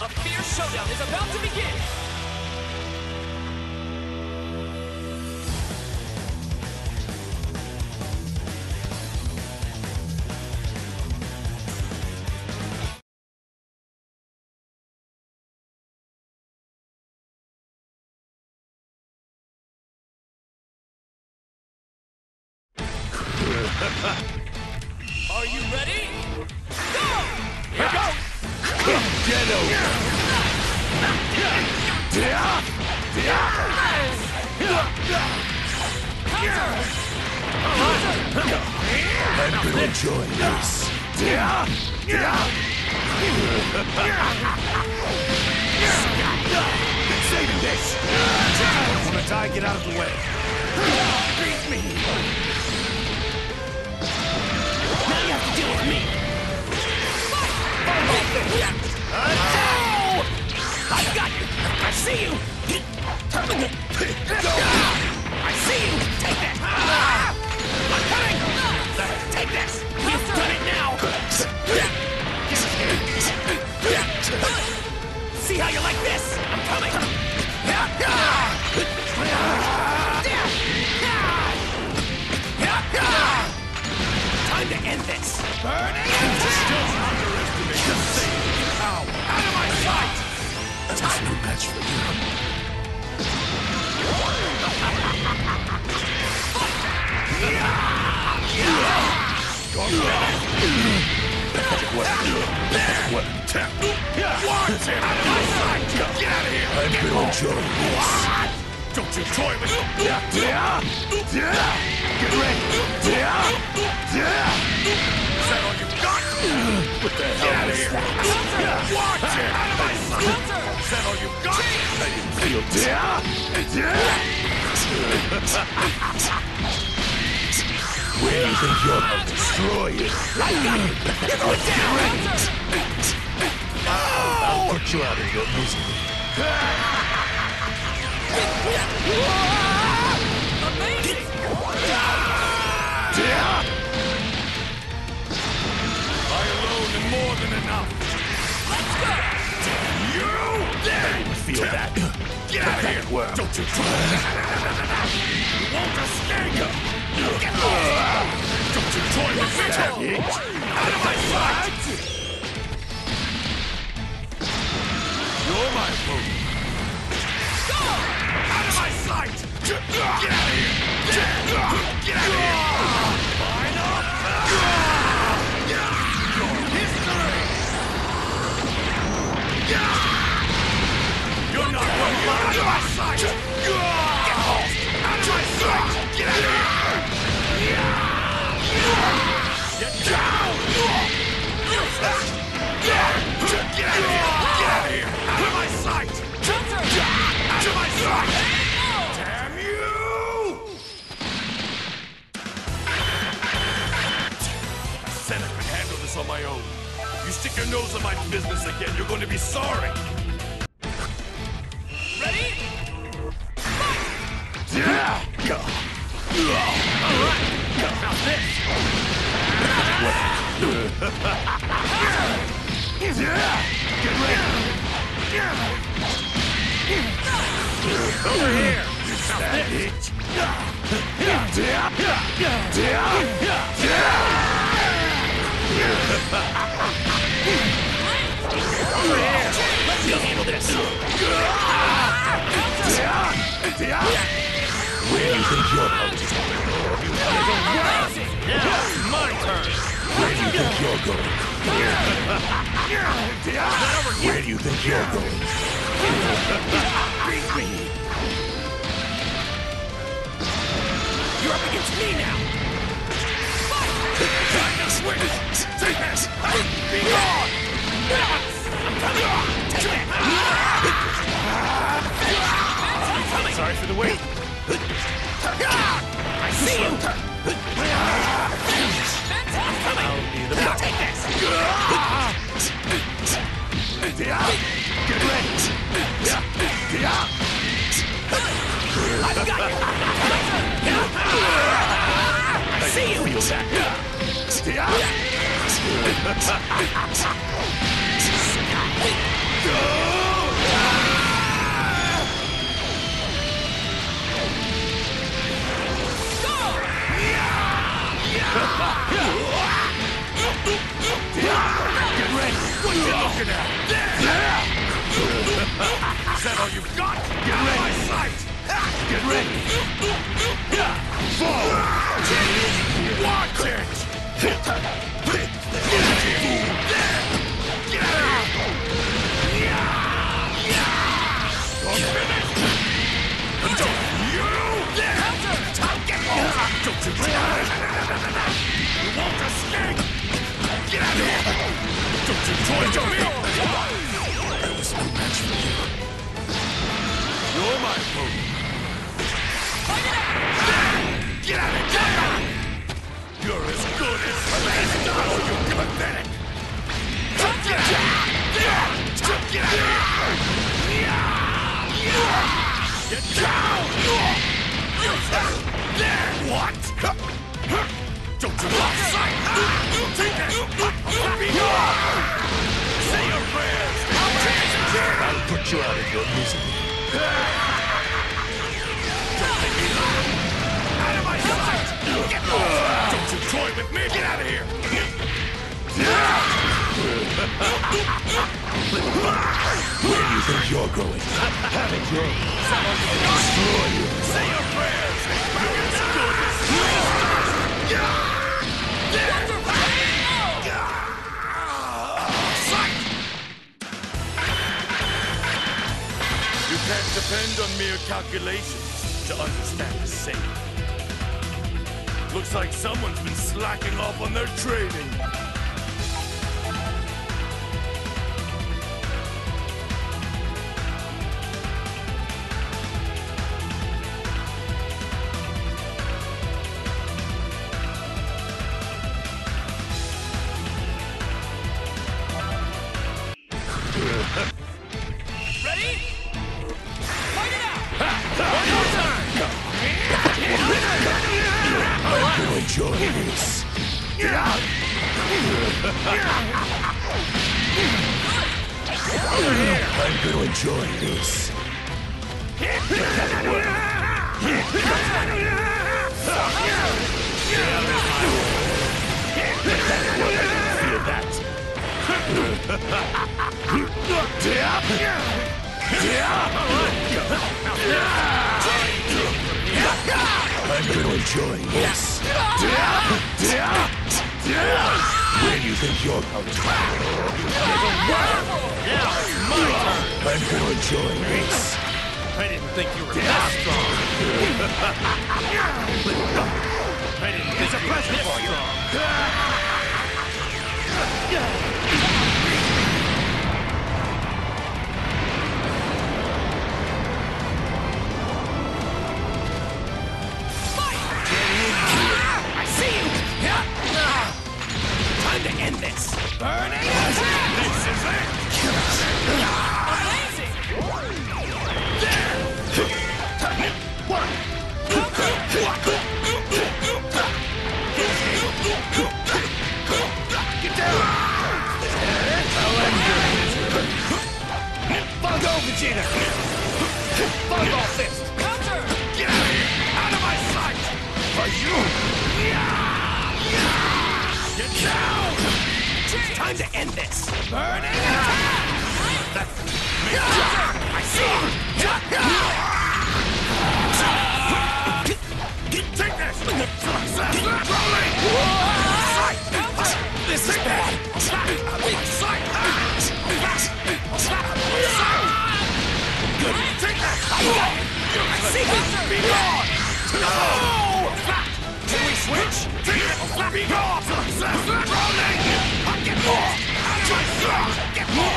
A fierce showdown is about to begin! Are you ready? Go! Here goes! Get over! I'm gonna enjoy this. Been saving this! Wanna die? Get out of the way. Beat me! Now you have to deal with me! I got you! I see you! I see you! Take that! I'm coming! Take this! You've done it now! See how you like this? I'm coming! Time to end this! Burn it! Don't underestimate the same power! Out of my sight! There's no match for you. What? Watch it! Out of my sight! Get out of here! I'm gonna enjoy this. Don't you toy with me! Get ready! Is that all you got? What the hell is that? Watch it! Out of my sight! Is that all you got? I didn't feel Where do you think you're? I'll destroy you! I got you! You're going down! I'll put you out of your misery. Amazing! I alone am more than enough. Let's go! You! I didn't feel that. Get out of here! Worm. Don't you try! You won't escape! Get off! Don't you toy with me! Out of my sight! You're my food. Go! Out of my sight! Get out of here! Get out of here! Final! History! You're not going to out of my sight! Get lost! Out of my sight! Get out of here! Get down! Get out of here! Get out of here! Out of my sight! Out of my sight! Damn you! I said I could handle this on my own. You stick your nose in my business again, you're going to be sorry. Ready? Alright! Now this! Get ready! Over here! Now this! Over here! Let me handle this! Where do you think you're going? Now it's my turn! Where do you think you're going? Where do you think you're going? Beat me! You're up against me now! Time to switch! Take this! Be gone! I'm coming! Take that! Sorry for the wait. I see you! I'm coming! Now take this! Get ready! I've got you! I see you! Feel that. looking at? Is that all you've got? Get ready. My sight. Get ready. Fall. Watch it. Get out. Don't you try! You won't escape! Get out of here! Don't you toy to me! I was no match for you. You're my opponent. Get out of here! You're as good as pathetic! Oh, you pathetic! Get out of here! Get down! What? Don't you lost sight? Take it! Be gone! Say your prayers! I'll put you out of your misery. Don't make me laugh! Out of my sight! Get lost! Don't you toy with me! Get out of here! Where do you think you're going? Have it your way. Destroy you. Say your prayers. You can't depend on mere calculations to understand the same. Looks like someone's been slacking off on their training. Ready? Fight it out! One more time! I'm gonna enjoy this. I'm gonna enjoy this. Feel that? I'm gonna enjoy this. Where do you think you're going? Now it's my turn! I'm gonna enjoy this. I didn't think you were that strong! I didn't think you were this strong! I see you! Time to end this! Burning! This is it! Amazing! Get down! Fungo Vegeta! Fungo Fist! Counter! Get out of here! Out of my sight! For you! Get down! Time to end this! Burning! I see you! Take this! Rolling! This is bad! Take that! I see you! Be gone! No! Can we switch? Take it! Be gone! Rolling! Get more! Out of my sight! Get more!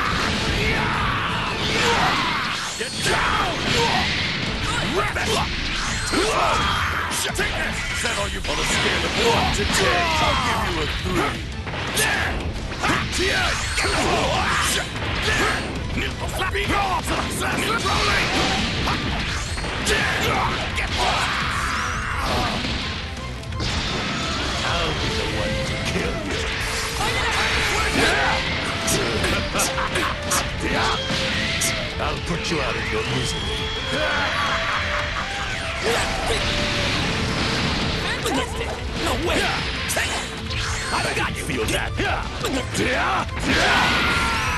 Get down! Rip it! Take this! Is that all you've got? On a scale of 1 to 10, I'll give you a 3. There! Here! Be gone! Rolling! Get more! I'll be the one to kill you. I'll put you out of your misery. No way! I got you. Feel that?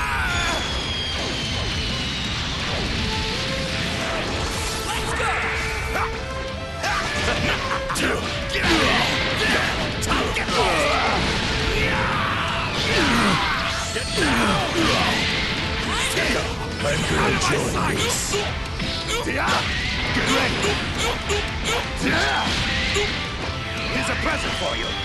I'm gonna join this. Get ready. Here's a present for you.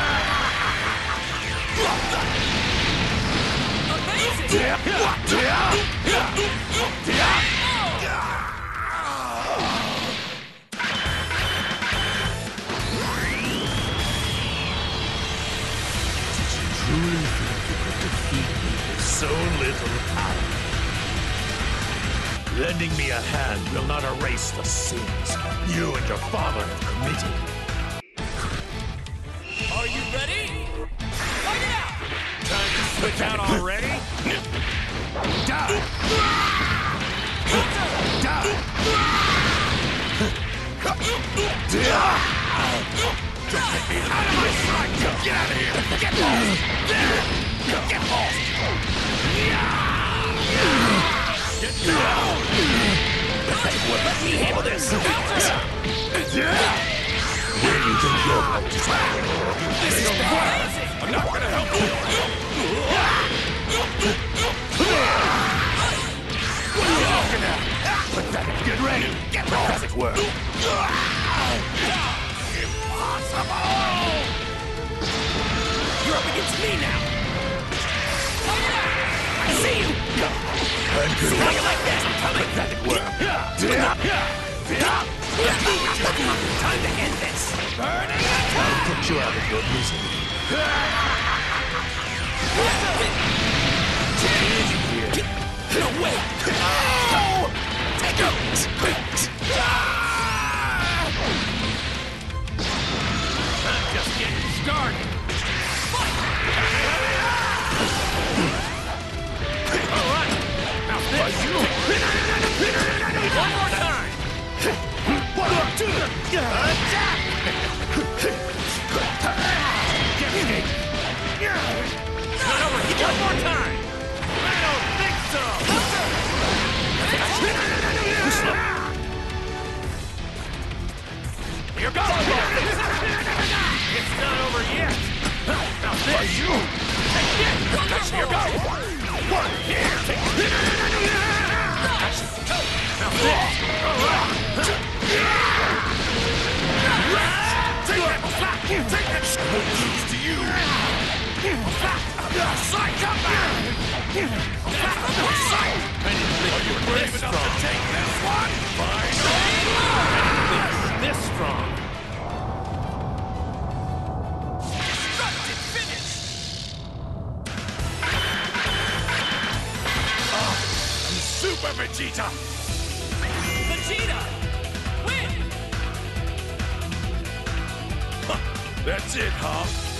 Truly think you could defeat me with so little power? Lending me a hand will not erase the sins you and your father have committed. Are you ready? Fight it out! Time to switch out already? Die! Die! Don't get me out of my sight! Get out of here! Get lost! Get lost! Get down! Let me handle this! Where do you think you're going to travel? This is bad! I'm not gonna help you! What are you looking at? Pathetic! Get ready! Get lost! Pathetic work! Impossible! You're up against me now! I see you! I'm See how you like that? I'm coming! pathetic work! Time to end this! Burning I'll get you out of your misery. No way! Take it! I'm just getting started. All right. Now this. One more time! 1, 2, attack! Get escape. Not over here! One more time! I don't think so. Here goes. It's not over yet. Now this. Here goes. One here. Now this. All right. Take that. Take that. Lose to you. Sight, come back. Sight. Are you brave enough to take this one? Fine. This strong. Destructive finish! Super Vegeta. Vegeta! Win! That's it, huh?